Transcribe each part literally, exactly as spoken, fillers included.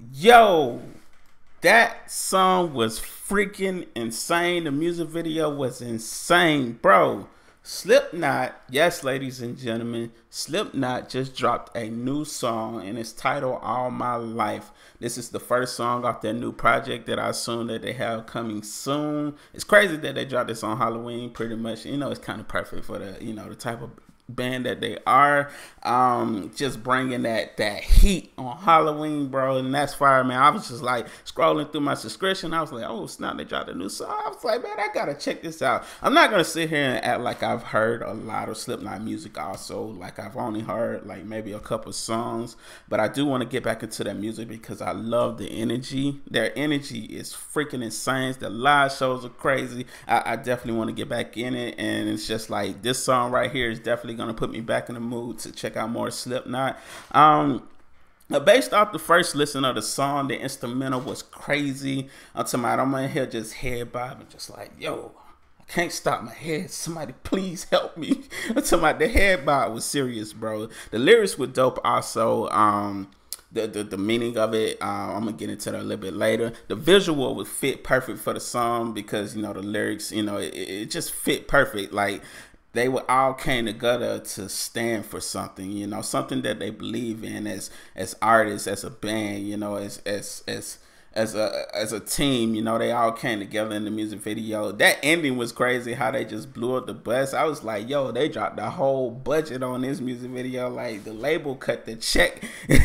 Yo, that song was freaking insane. The music video was insane, bro. Slipknot, yes, ladies and gentlemen, Slipknot just dropped a new song and it's titled All My Life. This is the first song off their new project that I assume that they have coming soon. It's crazy that they dropped this on Halloween pretty much. You know, it's kind of perfect for the, you know, the type of band that they are. Um just bringing that that heat on Halloween, bro, and that's fire, man. I was just like scrolling through my subscription. I was like, oh snap, they dropped a new song. I was like, man, I gotta check this out. I'm not gonna sit here and act like I've heard a lot of Slipknot music. Also, like, I've only heard like maybe a couple songs, but I do want to get back into that music because I love the energy. Their energy is freaking insane. The live shows are crazy. I, I definitely want to get back in it, and it's just like this song right here is definitely gonna put me back in the mood to check out more Slipknot. Um, based off the first listen of the song, the instrumental was crazy. I'm talking about, I'm in here just head bobbing, just like, yo, I can't stop my head. Somebody please help me. I'm talking about, the head bob was serious, bro. The lyrics were dope also. Um, The, the, the meaning of it, uh, I'm gonna get into that a little bit later. The visual would fit perfect for the song because, you know, the lyrics, you know, it, it just fit perfect. Like, they would all came together to stand for something, you know, something that they believe in as as artists, as a band, you know, as as as as a as a team, you know. They all came together in the music video. That ending was crazy, how they just blew up the bus. I was like, yo, they dropped the whole budget on this music video. Like, the label cut the check.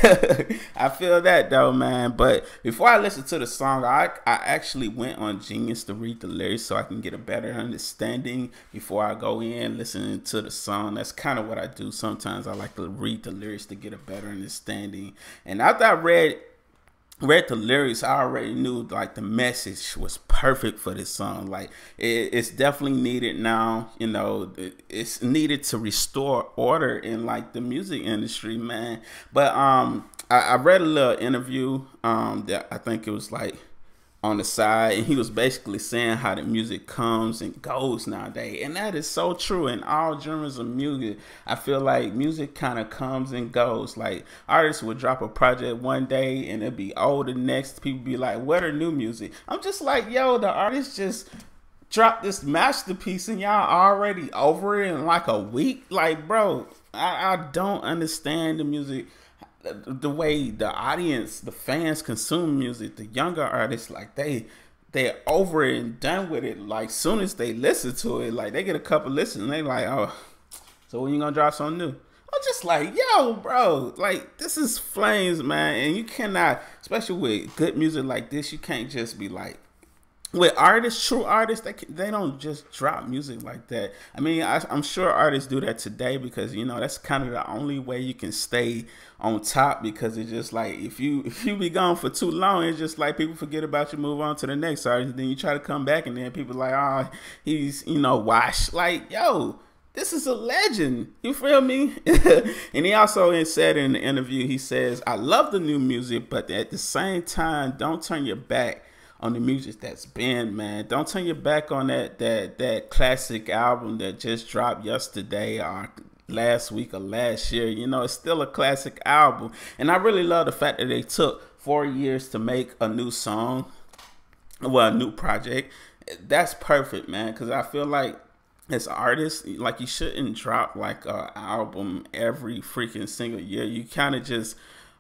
I feel that though, man. But before I listen to the song, I, I actually went on Genius to read the lyrics so I can get a better understanding before I go in listening to the song. That's kind of what I do sometimes. I like to read the lyrics to get a better understanding. And after I read read the lyrics, I already knew like the message was perfect for this song. Like, it, it's definitely needed now. You know, it, it's needed to restore order in like the music industry, man. But um, I, I read a little interview um that I think it was like on the side, and he was basically saying how the music comes and goes nowadays, and that is so true in all genres of music. I feel like music kind of comes and goes. Like, artists would drop a project one day and it'll be old the next. People be like, what are new music? I'm just like, yo, the artist just dropped this masterpiece and y'all already over it in like a week. Like, bro, I, I don't understand the music, the way the audience, the fans consume music. The younger artists, like, they they're over it and done with it. Like, soon as they listen to it, like, they get a couple listens and they like, oh, so when you gonna drop something new? I'm just like, yo, bro, like, this is flames, man. And you cannot, especially with good music like this, you can't just be like, with artists, true artists, they can, they don't just drop music like that. I mean, I, I'm sure artists do that today because, you know, that's kind of the only way you can stay on top, because it's just like, if you if you be gone for too long, it's just like people forget about you, move on to the next artist, and then you try to come back and then people like, oh, he's, you know, washed. Like, yo, this is a legend. You feel me? And he also said in the interview, he says, I love the new music, but at the same time, don't turn your back on the music that's been, man. Don't turn your back on that that that classic album that just dropped yesterday or last week or last year. You know, it's still a classic album. And I really love the fact that they took four years to make a new song, well, a new project. That's perfect, man, because I feel like as artists, like, you shouldn't drop like an album every freaking single year. You kind of just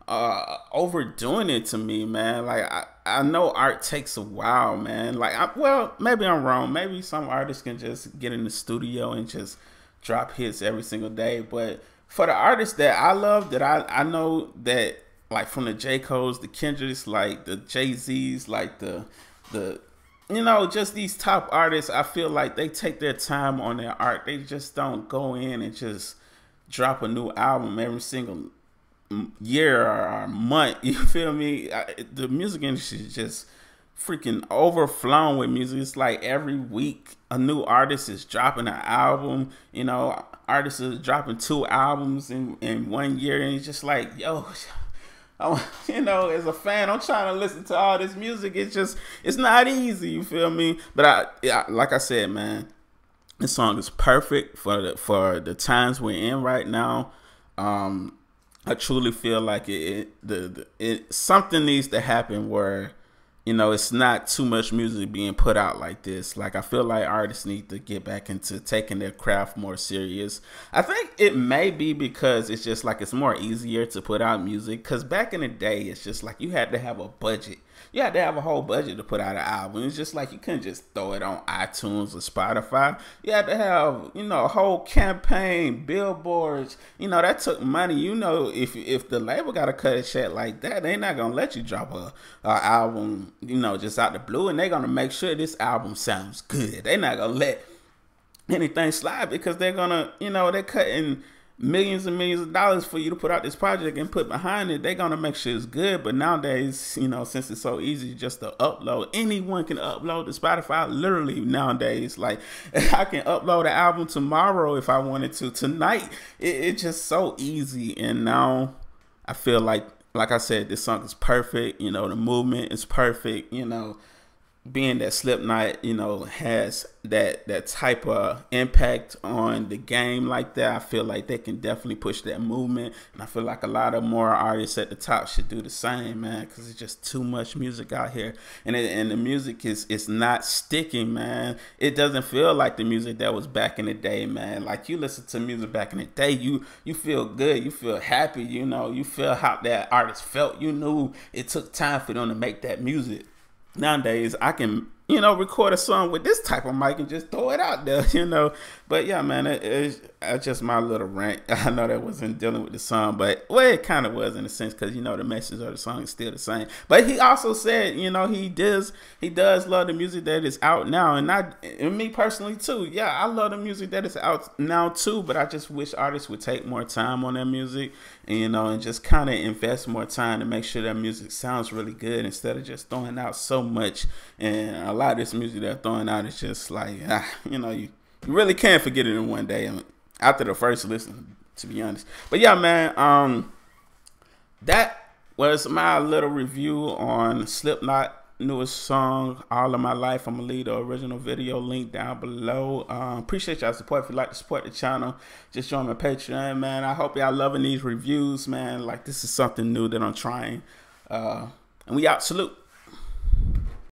uh overdoing it to me, man. Like, I, I know art takes a while, man. Like, I, well, maybe I'm wrong. Maybe some artists can just get in the studio and just drop hits every single day. But for the artists that I love, that I, I know that, like, from the J. Cole's, the Kendricks, like the Jay-Z's, like the the you know, just these top artists, I feel like they take their time on their art. They just don't go in and just drop a new album every single year or month. You feel me? I, the music industry is just freaking overflowing with music. It's like every week a new artist is dropping an album. You know, artists are dropping two albums in, in one year, and it's just like, yo, I'm, you know, as a fan, I'm trying to listen to all this music. It's just, it's not easy. You feel me? But I, yeah, like I said, man, this song is perfect for the for the times we're in right now. Um, I truly feel like it, it the, the it something needs to happen where, you know, it's not too much music being put out like this. Like, I feel like artists need to get back into taking their craft more serious. I think it may be because it's just like it's more easier to put out music. Because back in the day, it's just like you had to have a budget. You had to have a whole budget to put out an album. It's just like you couldn't just throw it on iTunes or Spotify. You had to have, you know, a whole campaign, billboards. You know, that took money. You know, if if the label got to cut a check like that, they not going to let you drop a, a album, you know, just out the blue. And they're going to make sure this album sounds good. They're not going to let anything slide because they're going to, you know, they're cutting millions and millions of dollars for you to put out this project and put behind it. They're gonna make sure it's good. But nowadays, you know, since it's so easy just to upload, anyone can upload to Spotify. Literally nowadays, like I can upload an album tomorrow if I wanted to. Tonight, it, it's just so easy. And now I feel like, like I said, this song is perfect. You know, the movement is perfect. You know, being that Slipknot, you know, has that that type of impact on the game like that, I feel like they can definitely push that movement. And I feel like a lot of more artists at the top should do the same, man, because it's just too much music out here. And it, and the music is it's not sticking, man. It doesn't feel like the music that was back in the day, man. Like, you listen to music back in the day, you you feel good, you feel happy, you know, you feel how that artist felt. You knew it took time for them to make that music. Nowadays, I can, you know, record a song with this type of mic and just throw it out there, you know. But yeah, man, it, it's, it's just my little rant. I know that wasn't dealing with the song, but well, it kind of was in a sense because, you know, the message of the song is still the same. But he also said, you know, he does he does love the music that is out now, and I, and me personally too. Yeah, I love the music that is out now too. But I just wish artists would take more time on their music, and, you know, and just kind of invest more time to make sure that music sounds really good instead of just throwing out so much. And a lot of this music they're throwing out is just like, ah, you know, you. You really can't forget it in one day. I mean, after the first listen, to be honest. But yeah, man, um, that was my little review on Slipknot newest song, All of My Life. I'm gonna leave the original video link down below. Um, appreciate y'all support. If you like to support the channel, just join my Patreon, man. I hope y'all loving these reviews, man. Like, this is something new that I'm trying. Uh, and we out. Salute.